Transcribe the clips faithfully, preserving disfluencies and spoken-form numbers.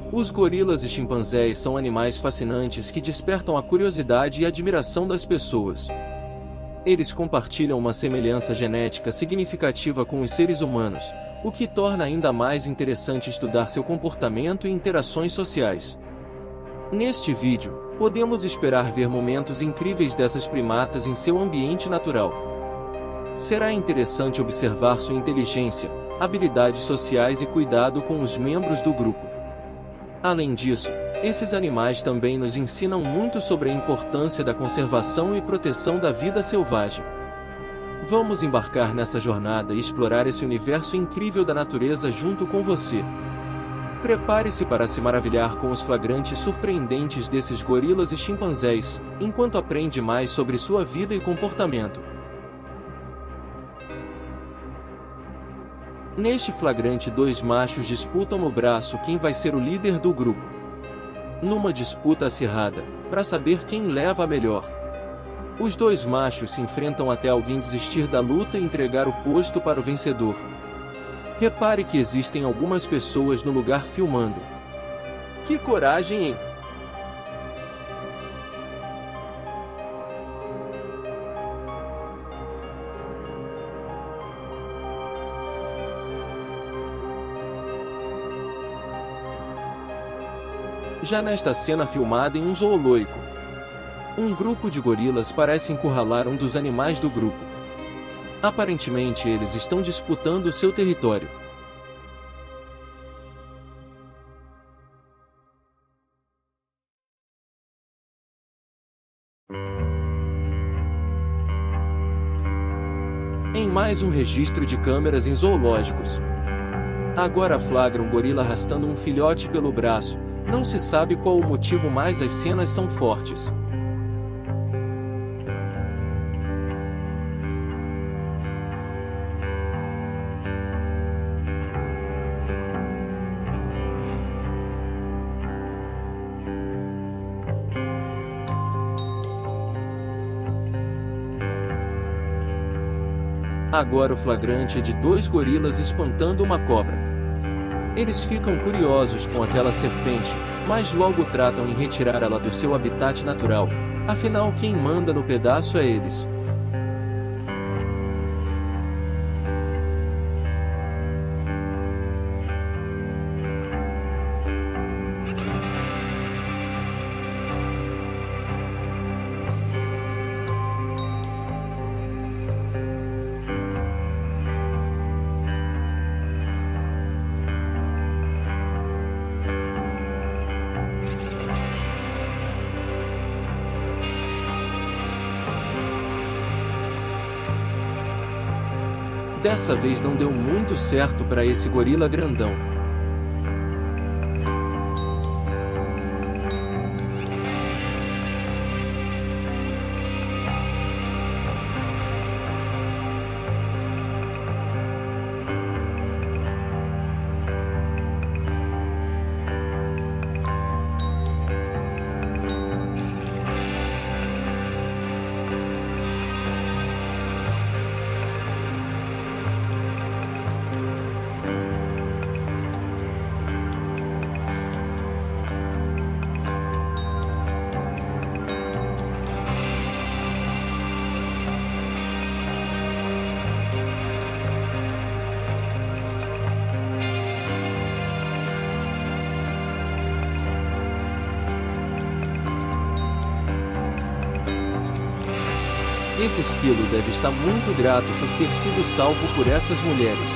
Os gorilas e chimpanzés são animais fascinantes que despertam a curiosidade e admiração das pessoas. Eles compartilham uma semelhança genética significativa com os seres humanos, o que torna ainda mais interessante estudar seu comportamento e interações sociais. Neste vídeo, podemos esperar ver momentos incríveis dessas primatas em seu ambiente natural. Será interessante observar sua inteligência, habilidades sociais e cuidado com os membros do grupo. Além disso, esses animais também nos ensinam muito sobre a importância da conservação e proteção da vida selvagem. Vamos embarcar nessa jornada e explorar esse universo incrível da natureza junto com você. Prepare-se para se maravilhar com os flagrantes surpreendentes desses gorilas e chimpanzés, enquanto aprende mais sobre sua vida e comportamento. Neste flagrante, dois machos disputam no braço quem vai ser o líder do grupo. Numa disputa acirrada, para saber quem leva a melhor. Os dois machos se enfrentam até alguém desistir da luta e entregar o posto para o vencedor. Repare que existem algumas pessoas no lugar filmando. Que coragem, hein? Já nesta cena filmada em um zoológico, um grupo de gorilas parece encurralar um dos animais do grupo. Aparentemente eles estão disputando seu território. Em mais um registro de câmeras em zoológicos. Agora flagra um gorila arrastando um filhote pelo braço. Não se sabe qual o motivo, mas as cenas são fortes. Agora o flagrante é de dois gorilas espantando uma cobra. Eles ficam curiosos com aquela serpente, mas logo tratam em retirar ela do seu habitat natural. Afinal, quem manda no pedaço é eles. Dessa vez não deu muito certo para esse gorila grandão. Esse esquilo deve estar muito grato por ter sido salvo por essas mulheres.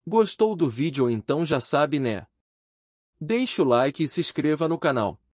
Gostou do vídeo? Então já sabe, né? Deixe o like e se inscreva no canal.